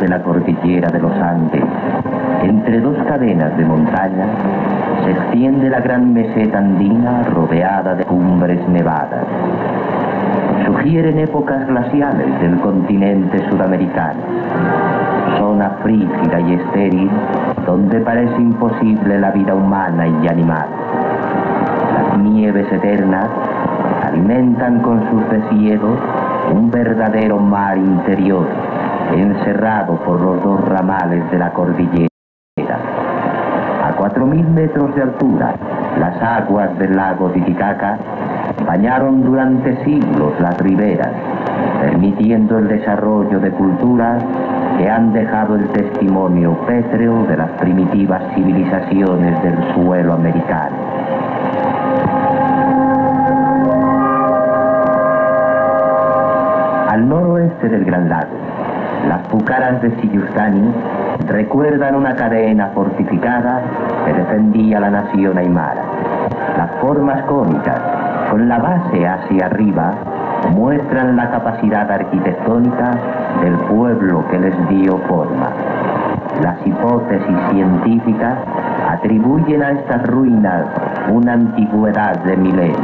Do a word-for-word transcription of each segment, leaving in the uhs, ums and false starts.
de la cordillera de los Andes, entre dos cadenas de montañas, se extiende la gran meseta andina rodeada de cumbres nevadas. Sugieren épocas glaciales del continente sudamericano, zona frígida y estéril donde parece imposible la vida humana y animal. Las nieves eternas alimentan con sus deshielos un verdadero mar interior, encerrado por los dos ramales de la cordillera. A cuatro mil metros de altura, las aguas del lago Titicaca bañaron durante siglos las riberas, permitiendo el desarrollo de culturas que han dejado el testimonio pétreo de las primitivas civilizaciones del suelo americano. Al noroeste del Gran Lago, las pucaras de Siyustani recuerdan una cadena fortificada que defendía la nación aymara. Las formas cónicas, con la base hacia arriba, muestran la capacidad arquitectónica del pueblo que les dio forma. Las hipótesis científicas atribuyen a estas ruinas una antigüedad de milenios.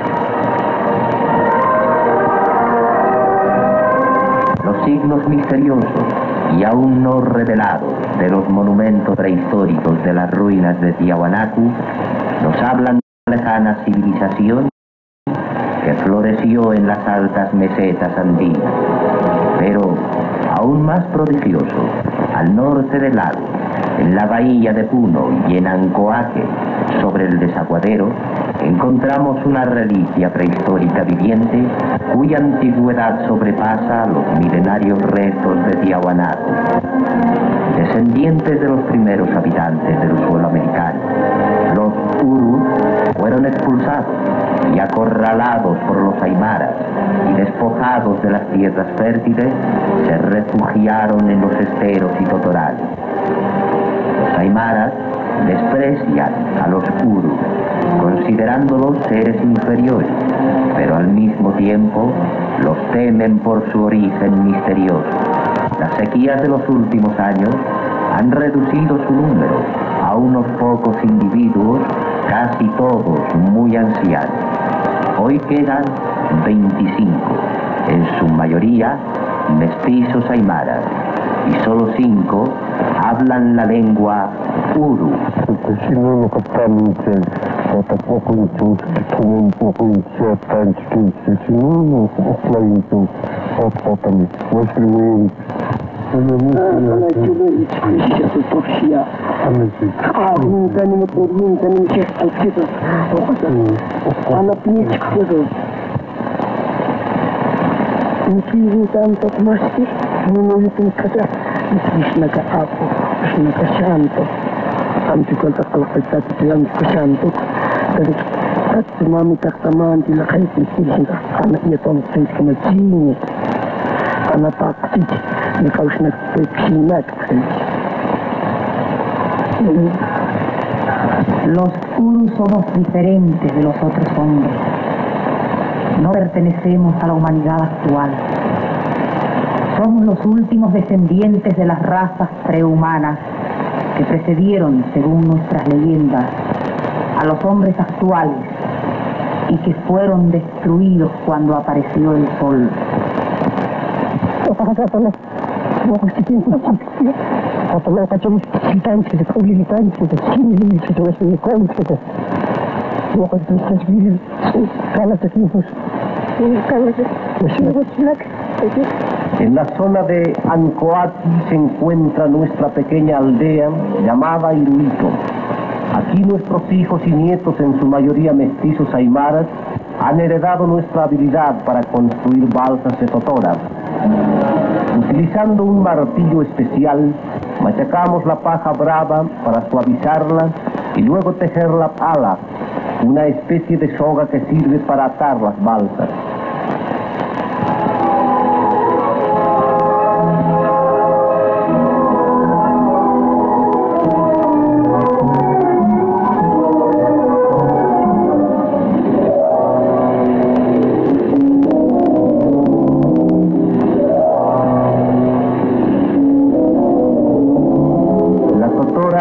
Los signos misteriosos y aún no revelados de los monumentos prehistóricos de las ruinas de Tiahuanacu nos hablan de una lejana civilización que floreció en las altas mesetas andinas, pero aún más prodigioso, al norte del lago, en la bahía de Puno y en Ancoaque, sobre el desaguadero, encontramos una reliquia prehistórica viviente cuya antigüedad sobrepasa los milenarios restos de Tiahuanacu. Descendientes de los primeros habitantes del suelo americano, los Urus fueron expulsados y acorralados por los aymaras y despojados de las tierras fértiles, se refugiaron en los esteros y totorales. Los aymaras desprecian a los Urus, considerándolos seres inferiores, pero al mismo tiempo los temen por su origen misterioso. Las sequías de los últimos años han reducido su número a unos pocos individuos, casi todos muy ancianos. Hoy quedan veinticinco, en su mayoría mestizos aymaras, y solo cinco hablan la lengua Uru. Los Urus somos diferentes de los otros hombres. No pertenecemos a la humanidad actual. Somos los últimos descendientes de las razas prehumanas que precedieron, según nuestras leyendas, a los hombres actuales y que fueron destruidos cuando apareció el sol. En la zona de Ancoati se encuentra nuestra pequeña aldea llamada Iruito. Aquí nuestros hijos y nietos, en su mayoría mestizos aymaras, han heredado nuestra habilidad para construir balsas de totora. Utilizando un martillo especial, machacamos la paja brava para suavizarla y luego tejer la pala, una especie de soga que sirve para atar las balsas.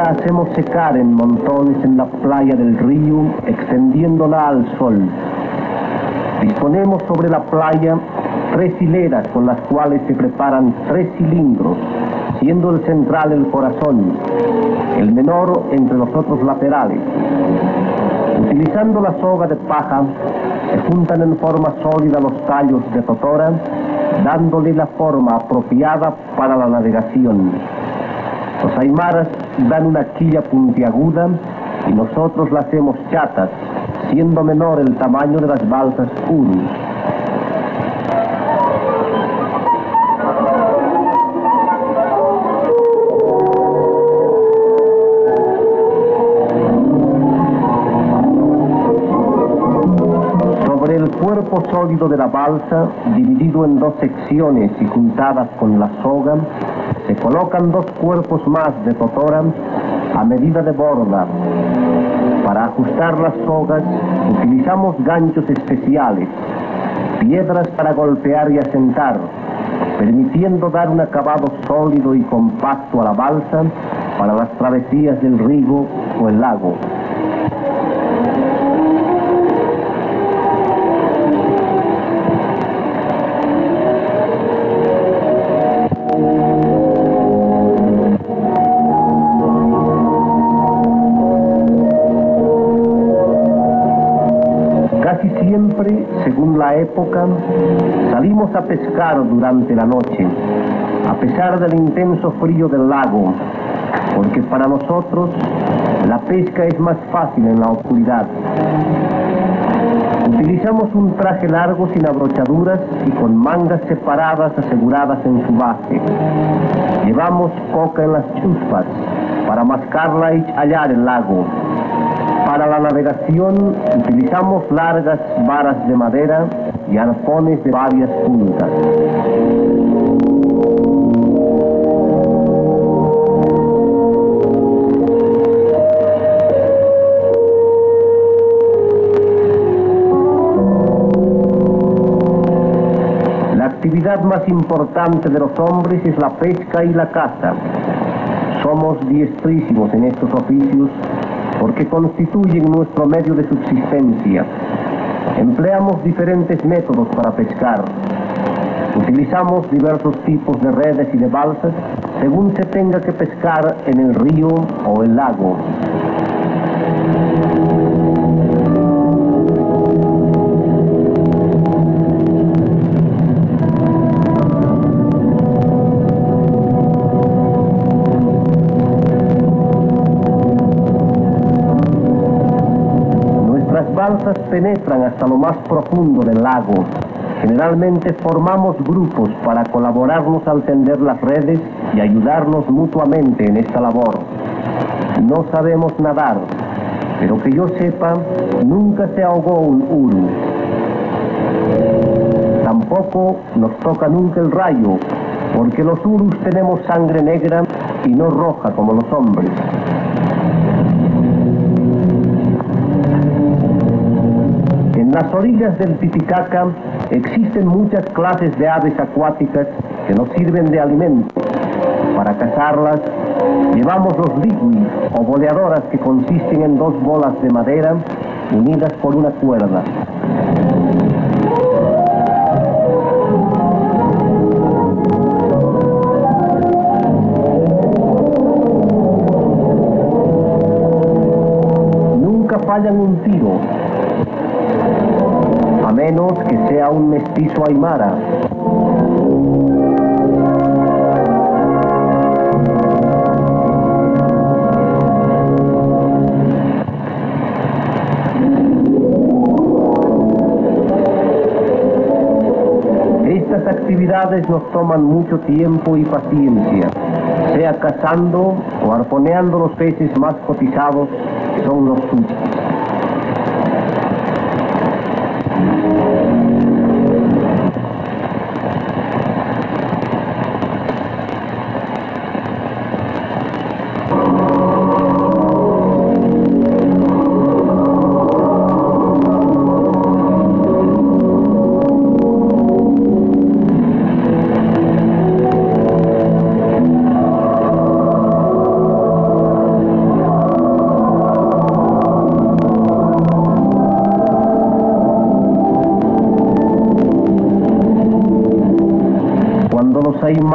la hacemos secar en montones en la playa del río, extendiéndola al sol. Disponemos sobre la playa tres hileras con las cuales se preparan tres cilindros, siendo el central el corazón, el menor entre los otros laterales. Utilizando la soga de paja, se juntan en forma sólida los tallos de totora, dándole la forma apropiada para la navegación. Los aymaras dan una quilla puntiaguda y nosotros la hacemos chatas, siendo menor el tamaño de las balsas uru. Sobre el cuerpo sólido de la balsa, dividido en dos secciones y juntadas con la soga, se colocan dos cuerpos más de totora a medida de borda. Para ajustar las sogas utilizamos ganchos especiales, piedras para golpear y asentar, permitiendo dar un acabado sólido y compacto a la balsa para las travesías del río o el lago. Casi siempre, según la época, salimos a pescar durante la noche, a pesar del intenso frío del lago, porque para nosotros la pesca es más fácil en la oscuridad. Utilizamos un traje largo sin abrochaduras y con mangas separadas aseguradas en su base. Llevamos coca en las chuspas para mascarla y hallar el lago. Para la navegación utilizamos largas varas de madera y arpones de varias puntas. La actividad más importante de los hombres es la pesca y la caza. Somos diestrísimos en estos oficios porque constituyen nuestro medio de subsistencia. Empleamos diferentes métodos para pescar. Utilizamos diversos tipos de redes y de balsas según se tenga que pescar en el río o el lago. Las balsas penetran hasta lo más profundo del lago. Generalmente formamos grupos para colaborarnos al tender las redes y ayudarnos mutuamente en esta labor. No sabemos nadar, pero que yo sepa, nunca se ahogó un uru. Tampoco nos toca nunca el rayo, porque los urus tenemos sangre negra y no roja como los hombres. En las orillas del Titicaca existen muchas clases de aves acuáticas que nos sirven de alimento. Para cazarlas, llevamos los ligui o boleadoras que consisten en dos bolas de madera unidas por una cuerda. Nunca fallan un tiro, a menos que sea un mestizo aymara. Estas actividades nos toman mucho tiempo y paciencia, sea cazando o arponeando los peces más cotizados, que son los suchis.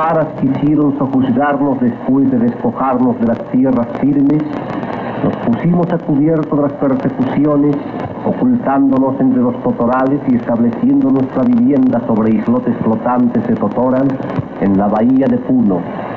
maras quisieron sojuzgarnos después de despojarnos de las tierras firmes, nos pusimos a cubierto de las persecuciones, ocultándonos entre los totorales y estableciendo nuestra vivienda sobre islotes flotantes de Totoran en la bahía de Puno.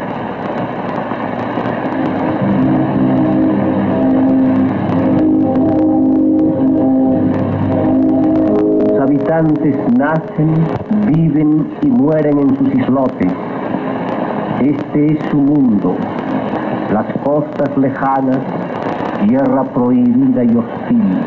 Los habitantes nacen, viven y mueren en sus islotes. Este es su mundo, las costas lejanas, tierra prohibida y hostil.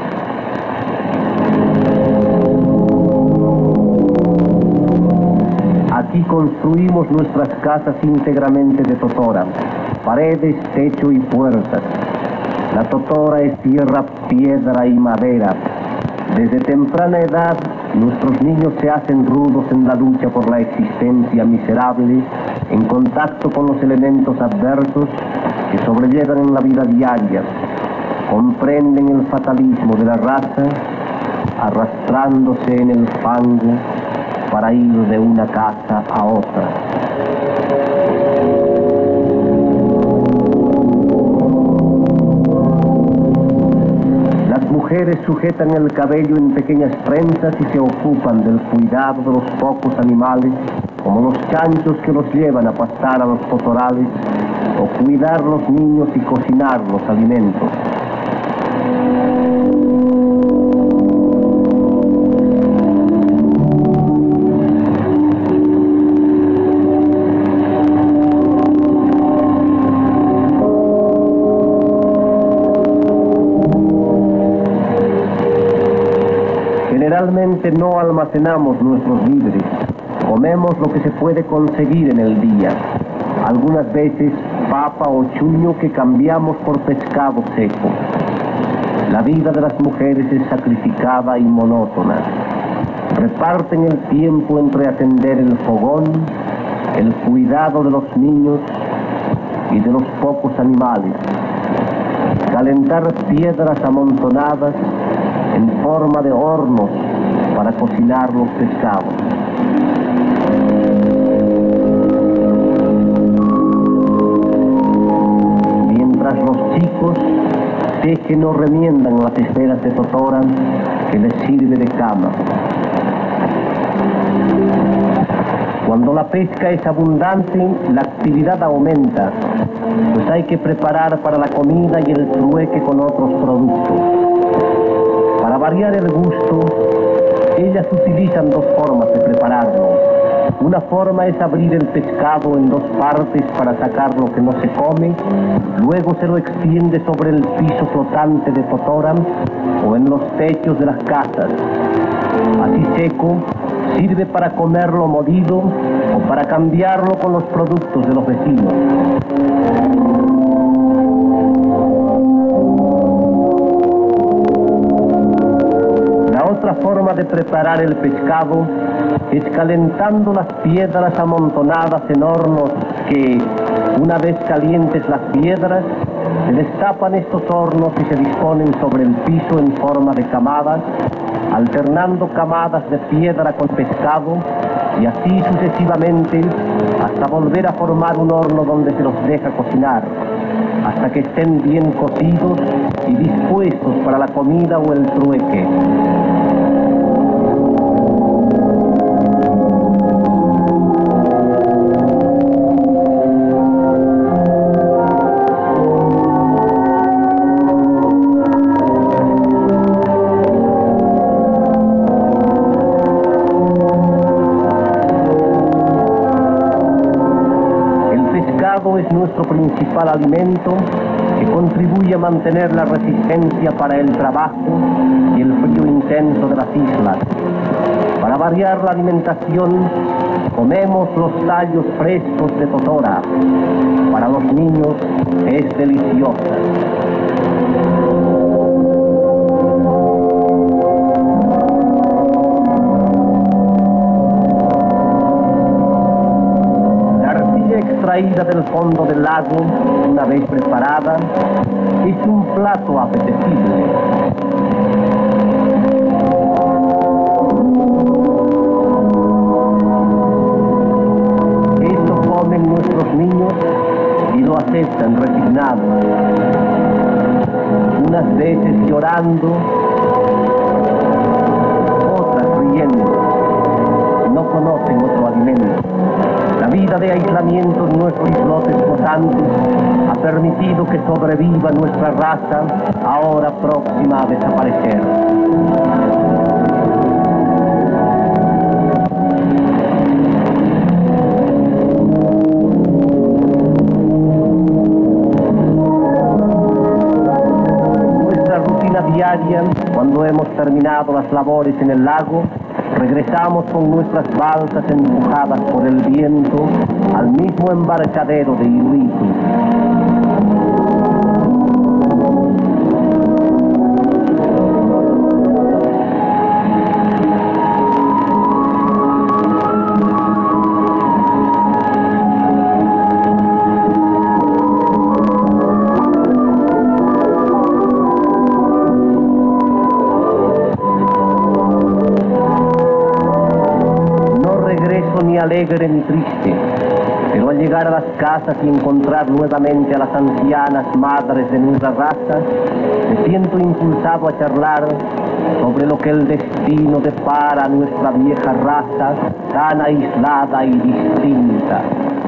Aquí construimos nuestras casas íntegramente de totora, paredes, techo y puertas. La totora es tierra, piedra y madera. Desde temprana edad, nuestros niños se hacen rudos en la lucha por la existencia miserable, en contacto con los elementos adversos que sobrellevan en la vida diaria. Comprenden el fatalismo de la raza, arrastrándose en el fango para ir de una casa a otra. Las mujeres sujetan el cabello en pequeñas trenzas y se ocupan del cuidado de los pocos animales, como los chanchos que los llevan a pastar a los totorales, o cuidar los niños y cocinar los alimentos. Generalmente no almacenamos nuestros víveres, comemos lo que se puede conseguir en el día, algunas veces papa o chuño que cambiamos por pescado seco. La vida de las mujeres es sacrificada y monótona. Reparten el tiempo entre atender el fogón, el cuidado de los niños y de los pocos animales, calentar piedras amontonadas en forma de hornos para cocinar los pescados. Mientras los chicos tejen o remiendan las esferas de totora que les sirve de cama. Cuando la pesca es abundante, la actividad aumenta, pues hay que preparar para la comida y el trueque con otros productos. Para variar el gusto, ellas utilizan dos formas de prepararlo. Una forma es abrir el pescado en dos partes para sacar lo que no se come, luego se lo extiende sobre el piso flotante de totora o en los techos de las casas. Así seco, sirve para comerlo molido o para cambiarlo con los productos de los vecinos. Otra forma de preparar el pescado es calentando las piedras amontonadas en hornos que, una vez calientes las piedras, se destapan estos hornos y se disponen sobre el piso en forma de camadas, alternando camadas de piedra con pescado y así sucesivamente hasta volver a formar un horno donde se los deja cocinar, hasta que estén bien cocidos y dispuestos para la comida o el trueque. Es nuestro principal alimento que contribuye a mantener la resistencia para el trabajo y el frío intenso de las islas. Para variar la alimentación, comemos los tallos frescos de totora. Para los niños es deliciosa. Extraída del fondo del lago, una vez preparada, es un plato apetecible. Esto come nacen nuestros niños y lo aceptan resignados, unas veces llorando, otras riendo, no conocen otro alimento. La vida de aislamiento en nuestros islotes flotantes ha permitido que sobreviva nuestra raza, ahora próxima a desaparecer. Nuestra rutina diaria, cuando hemos terminado las labores en el lago, regresamos con nuestras balsas empujadas por el viento al mismo embarcadero de Iruito. Ni alegre ni triste, pero al llegar a las casas y encontrar nuevamente a las ancianas madres de nuestra raza, me siento impulsado a charlar sobre lo que el destino depara a nuestra vieja raza tan aislada y distinta.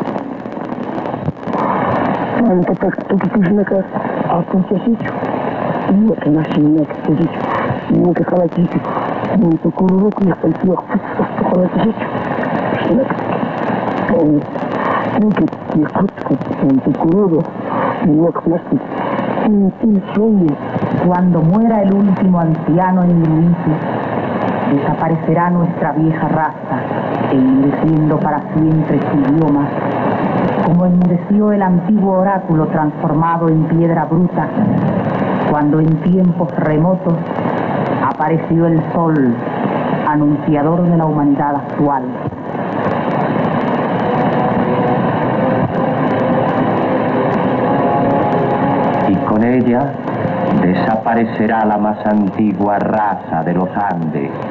Cuando muera el último anciano en Iruito, desaparecerá nuestra vieja raza, enmudeciendo para siempre su idioma, como enmudeció el antiguo oráculo transformado en piedra bruta, cuando en tiempos remotos apareció el sol, anunciador de la humanidad actual. Y con ella desaparecerá la más antigua raza de los Andes.